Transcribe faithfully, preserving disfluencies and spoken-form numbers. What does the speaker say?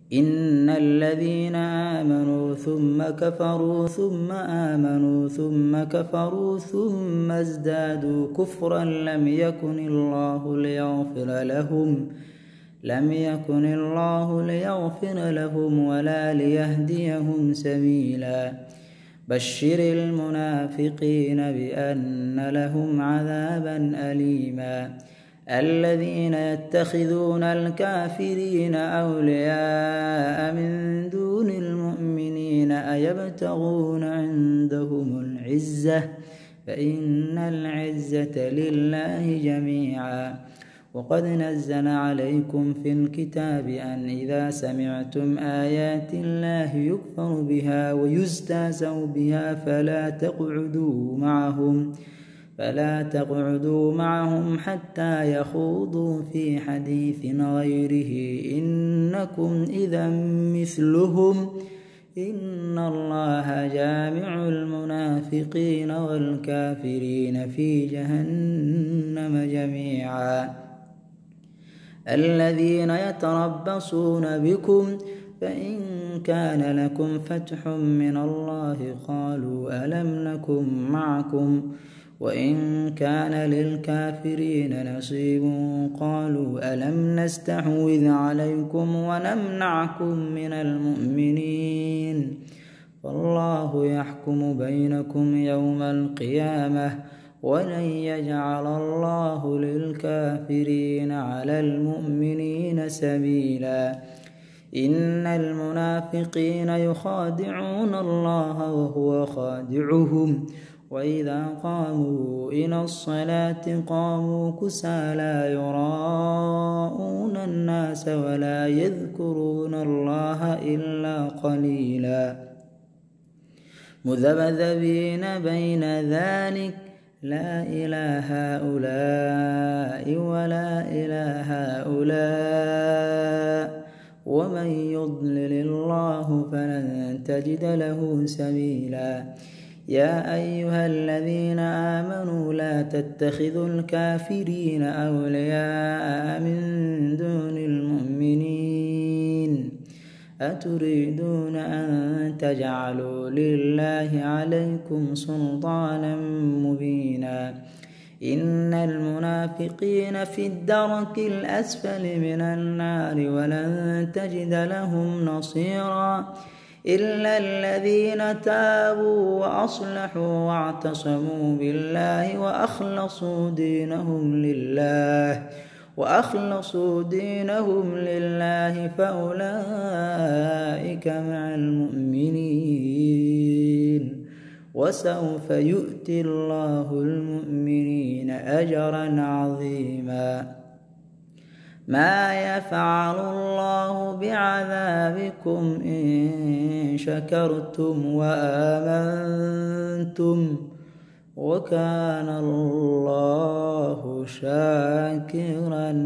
إن الذين آمنوا ثم كفروا ثم آمنوا ثم كفروا ثم ازدادوا كفرا لم يكن الله ليغفر لهم لم يكن الله ليغفر لهم ولا ليهديهم سبيلا بشر المنافقين بأن لهم عذابا أليما الذين يتخذون الكافرين أولياء من دون المؤمنين أيبتغون عندهم العزة فإن العزة لله جميعا وقد نزل عليكم في الكتاب أن إذا سمعتم آيات الله يكفر بها ويستهزأ بها فلا تقعدوا معهم فلا تقعدوا معهم حتى يخوضوا في حديث غيره إنكم إذا مثلهم إن الله جامع المنافقين والكافرين في جهنم جميعا الذين يتربصون بكم فإن كان لكم فتح من الله قالوا ألم نكن معكم وإن كان للكافرين نصيب قالوا ألم نستحوذ عليكم ونمنعكم من المؤمنين والله يحكم بينكم يوم القيامة ولن يجعل الله للكافرين على المؤمنين سبيلا إن المنافقين يخادعون الله وهو خادعهم وإذا قاموا إلى الصلاة قاموا كسالى يراءون الناس ولا يذكرون الله إلا قليلا مذبذبين بين ذلك لا إله هؤلاء ولا إله هؤلاء ومن يضلل الله فلن تجد له سبيلا يا أيها الذين آمنوا لا تتخذوا الكافرين أولياء من دون المؤمنين أتريدون أن تجعلوا لله عليكم سلطانا مبينا إن المنافقين في الدرك الأسفل من النار ولن تجد لهم نصيرا إلا الذين تابوا وأصلحوا واعتصموا بالله وأخلصوا دينهم لله وأخلصوا دينهم لله فأولئك مع المؤمنين وسوف يؤتي الله المؤمنين أجرا عظيما ما يفعل الله بعذابكم إن شكرتم وآمنتم وكان الله شاكرا